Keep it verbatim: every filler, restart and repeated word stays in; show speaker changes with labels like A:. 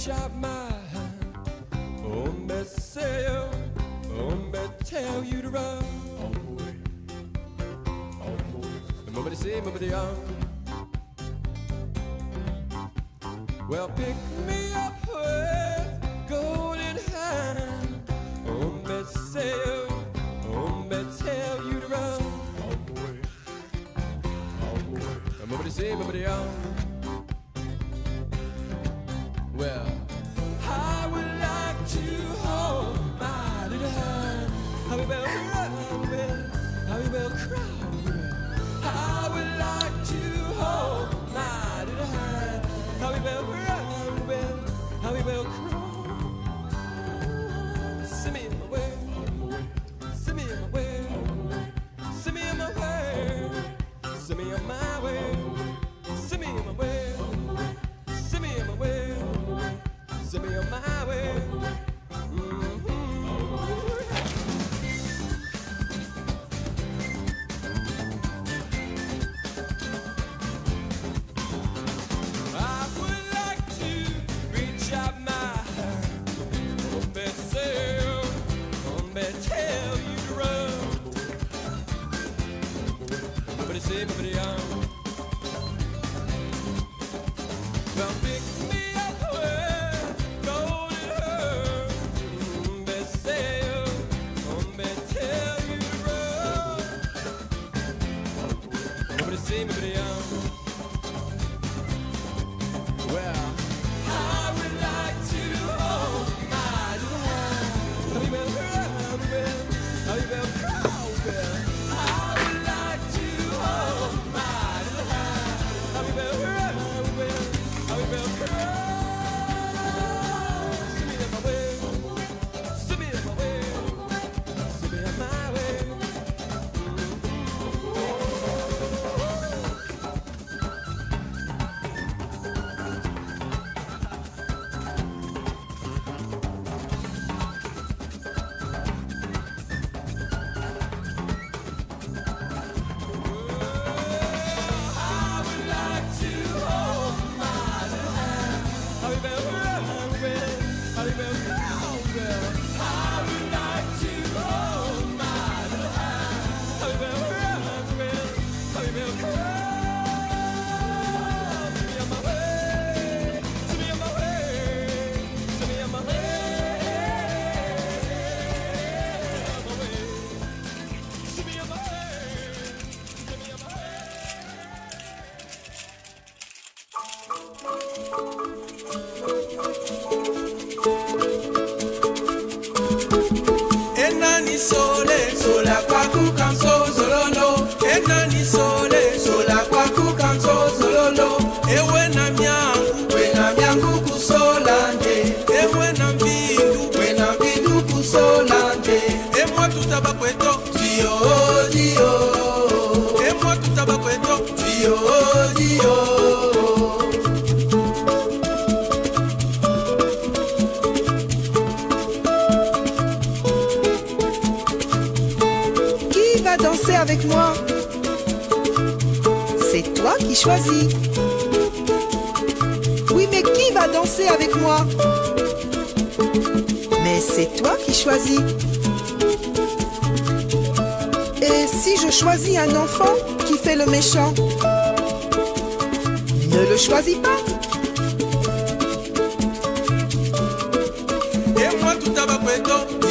A: reach out my hand. Oh, me say you, oh, me tell you to run. On the way, on the way. Nobody say, nobody young. Well, pick me up with golden hand. Oh, me say you, oh, me tell you to run. On the way, on the way. Nobody say, nobody young. Well, I would like to hold my little hand. How we will cry, how we will cry. I would like to hold my little hand. How we will cry, how we will cry. Send me in my way, send me in my way, send me in my way, send me on my way, send me in my way, send me in my way. Send me on my way. Mm-hmm. I would like to reach out my hand. Oh, me say, oh, me tell you to run. Nobody say, nobody young. Well, pick me up with golden hair. Mm, me say, oh, me tell you to run. Nobody say, nobody young. Well, I would like to hold my little hand. How you will cry, how you will cry, well. I would like to hold my little hand. How you will cry, well. How you will cry. Send me in my way, send me in my way, send me in my way. I would like to hold my little hand. How you will cry, how you will cry, well. I would like to hold my little hand. How you will cry, how you will cry. Send me on my way, send me on my way, send me on my way, my way. Send me on my way, send me on my way.
B: Enani sole sola kwaku kanso zololo. Enani sole sola kwaku kanso zololo. Ewe na myangu, we na myangu kusolande. Ewe na mbindu, we na mbindu kusolande. Emwa tutabakweto, dio dio. Emwa tutabakweto, dio dio.
C: Qui va danser avec moi? C'est toi qui choisis. Oui, mais qui va danser avec moi? Mais c'est toi qui choisis. Et si je choisis un enfant qui fait le méchant, ne le choisis pas.
B: Emwa tutabakweto,